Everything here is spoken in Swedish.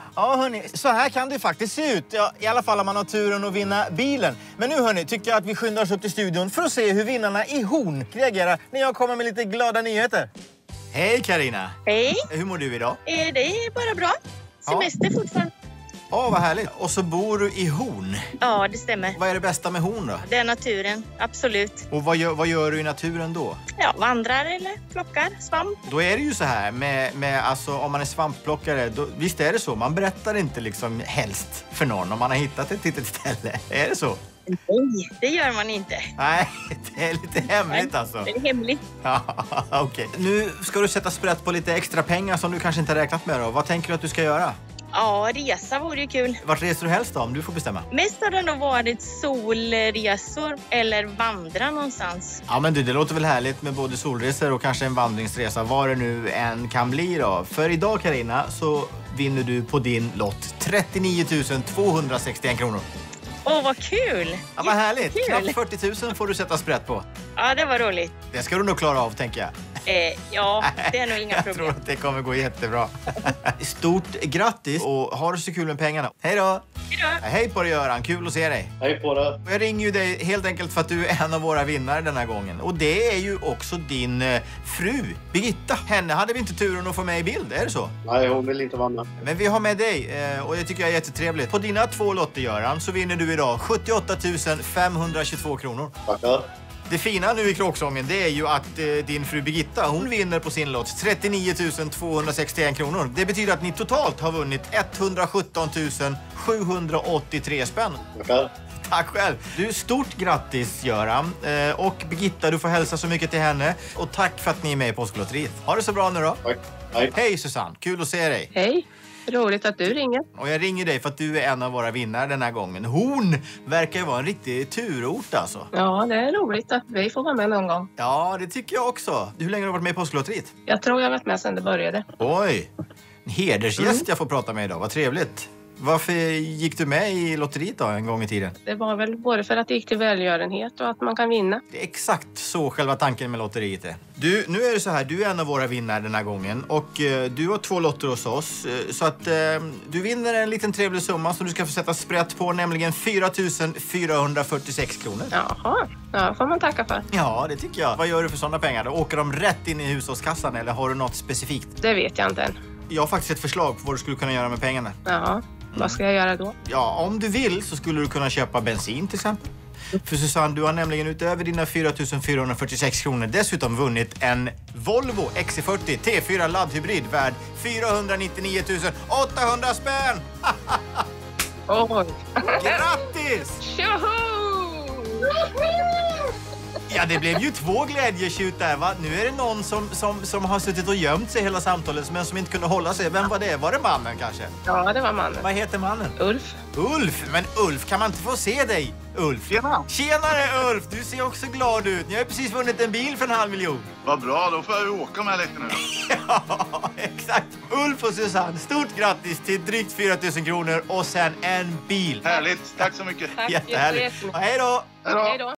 Ja hörni, så här kan det faktiskt se ut. Ja, i alla fall om man har turen att vinna bilen. Men nu hörni, tycker jag att vi skyndar oss upp till studion för att se hur vinnarna i Horn reagerar när jag kommer med lite glada nyheter. Hej Carina! Hej! Hur mår du idag? Det är bara bra. Semester fortfarande. Ja, vad härligt. Och så bor du i Horn. Ja, det stämmer. Vad är det bästa med Horn då? Det är naturen, absolut. Och vad gör du i naturen då? Ja, vandrar eller plockar svamp. Då är det ju så här med alltså, om man är svampplockare, då, visst är det så? Man berättar inte liksom helst för någon om man har hittat ett litet ställe. Är det så? Nej, det gör man inte. Nej, det är lite hemligt alltså. Det är hemligt. Ja, okej. Nu ska du sätta sprätt på lite extra pengar som du kanske inte har räknat med då. Vad tänker du att du ska göra? Ja, resa vore ju kul. Vart reser du helst då, om du får bestämma? Mest har det nog varit solresor eller vandra någonstans. Ja men du, det låter väl härligt med både solresor och kanske en vandringsresa, vad det nu än kan bli då. För idag Carina så vinner du på din lott 39 261 kronor. Åh, vad kul! Ja, vad härligt. Kul. Knappt 40 000 får du sätta sprätt på. Ja, det var roligt. Det ska du nog klara av, tänker jag. Ja, det är nog inga Jag problem. tror att det kommer gå jättebra. Stort grattis och ha det så kul med pengarna. Hej då! Hej på dig Göran, kul att se dig. Hej på det. Jag ringer ju dig helt enkelt för att du är en av våra vinnare den här gången. Och det är ju också din fru, Birgitta. Henne hade vi inte turen att få med i bild, är det så? Nej, hon vill inte vara med. Men vi har med dig och det tycker jag är jättetrevligt. På dina 2 lotter Göran så vinner du idag 78 522 kronor. Tackar. Det fina nu i kråksången det är ju att din fru Birgitta, hon vinner på sin lott 39 261 kronor. Det betyder att ni totalt har vunnit 117 783 spänn. Tackar. Tack själv. Du, stort grattis Göran. Och Birgitta, du får hälsa så mycket till henne. Och tack för att ni är med i Påsklotteriet. Ha det så bra nu då. Tack. Hej. Hej Susanne, kul att se dig. Hej, roligt att du ringer. Och jag ringer dig för att du är en av våra vinnare den här gången. Horn verkar ju vara en riktig turort alltså. Ja, det är roligt att vi får vara med någon gång. Ja, det tycker jag också. Hur länge har du varit med i Påsklotteriet? Jag tror jag har varit med sedan det började. Oj, en hedersgäst jag får prata med idag. Vad trevligt. Varför gick du med i lotteriet då en gång i tiden? Det var väl både för att det gick till välgörenhet och att man kan vinna. Det är exakt så själva tanken med lotteriet är. Du, nu är det så här, du är en av våra vinnare den här gången och du har 2 lotter hos oss. Så att du vinner en liten trevlig summa som du ska få sätta sprätt på, nämligen 4 446 kronor. Jaha, ja, får man tacka för. Ja, det tycker jag. Vad gör du för sådana pengar? Då åker de rätt in i hushållskassan eller har du något specifikt? Det vet jag inte än. Jag har faktiskt ett förslag på vad du skulle kunna göra med pengarna. Ja, vad ska jag göra då? Ja, om du vill så skulle du kunna köpa bensin till exempel. För Susanne, du har nämligen utöver dina 4 446 kronor dessutom vunnit en Volvo XC40 T4 laddhybrid värd 499 800 spänn! Oj! Grattis! Tjoho! Ja, det blev ju 2 glädjetjut där va? Nu är det någon som har suttit och gömt sig hela samtalet men som inte kunde hålla sig. Vem var det? Var det mannen kanske? Ja, det var mannen. Vad heter mannen? Ulf. Ulf? Men Ulf, kan man inte få se dig? Ulf? Tjena! Tjenare Ulf! Du ser också glad ut. Ni har ju precis vunnit en bil för 500 000. Vad bra, då får jag ju åka med lite nu. Ja, exakt. Ulf och Susanne, stort grattis till drygt 4 000 kronor och sen en bil. Härligt, tack så mycket. Tack, Jättehärligt. jättemycket. Hej då! Hej då! Hej då.